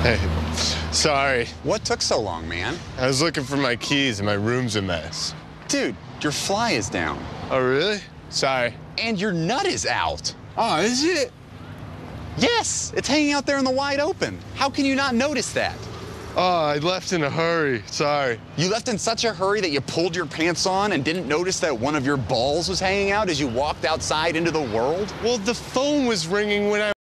Hey, sorry. What took so long, man? I was looking for my keys and my room's a mess. Dude, your fly is down. Oh, really? Sorry. And your nut is out. Oh, is it? Yes, it's hanging out there in the wide open. How can you not notice that? Oh, I left in a hurry. Sorry. You left in such a hurry that you pulled your pants on and didn't notice that one of your balls was hanging out as you walked outside into the world? Well, the phone was ringing when I